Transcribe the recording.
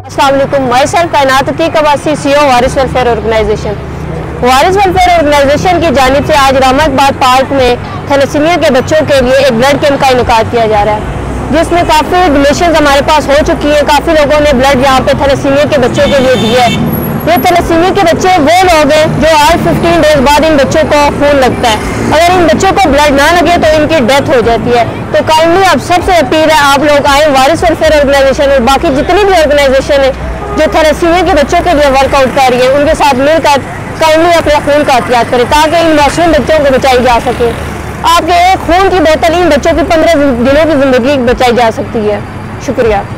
अस्सलाम वालेकुम। Myself Kainat Kawasi CEO Waris welfare organisation. Waris welfare organisation की जानिब से आज रामतबाद पार्क में थैलेसीमिया के बच्चों के लिए एक ब्लड कैंप का इनेकाद किया जा रहा है, जिसमें काफ़ी डोनेशन हमारे पास हो चुकी है। काफ़ी लोगों ने ब्लड यहाँ पे थैलेसीमिया के बच्चों के लिए दिया है। ये थैलेसीमिया के बच्चे वो लोग हैं जो आज 15 डेज बाद इन बच्चों को खून लगता है। अगर इन बच्चों को ब्लड ना लगे तो इनकी डेथ हो जाती है। तो काइंडली आप सबसे अपील है, आप लोग आए वारिस वेलफेयर ऑर्गेनाइजेशन और बाकी जितनी भी ऑर्गेनाइजेशन है जो थैलेसीमिया के बच्चों के लिए वर्कआउट कर रही है, उनके साथ मिलकर काइंडली अपने खून का एहतियात करें ताकि इन मासूम बच्चों को बचाई जा सके। आपके एक खून की बोतल इन बच्चों की 15 दिनों की ज़िंदगी बचाई जा सकती है। शुक्रिया।